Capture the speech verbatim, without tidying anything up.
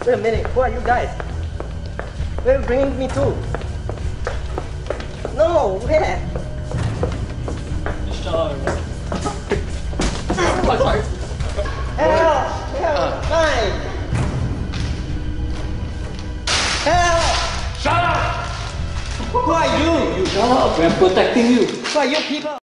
Wait a minute, who are you guys? Where are you bringing me to? No, where? Sorry. Help! Help! Hi! Help! Shut up! Who are you? You Shut up! I'm protecting you. Who are you people?